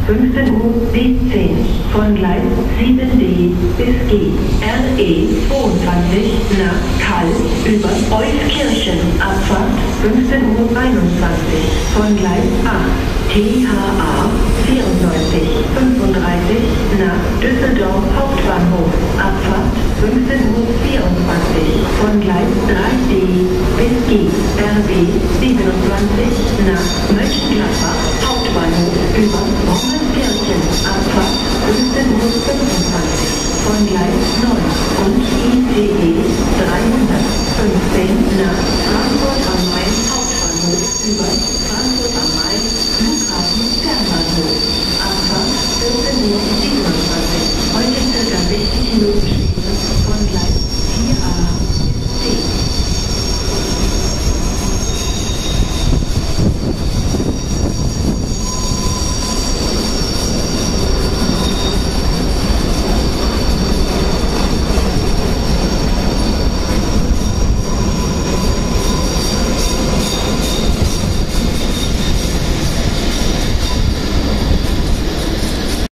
15 Uhr B10 von Gleis 7D bis G. RE 22 nach Kall über Euskirchen. Abfahrt 15 Uhr 21 von Gleis 8. THA 94 35 nach Düsseldorf Hauptbahnhof. Abfahrt 15 Uhr 24 von Gleis 3D bis G. RB 27 nach Mönchengladbach Hauptbahnhof über Euskirchen. Abfahrt 15 Uhr 25 von Gleis 9 und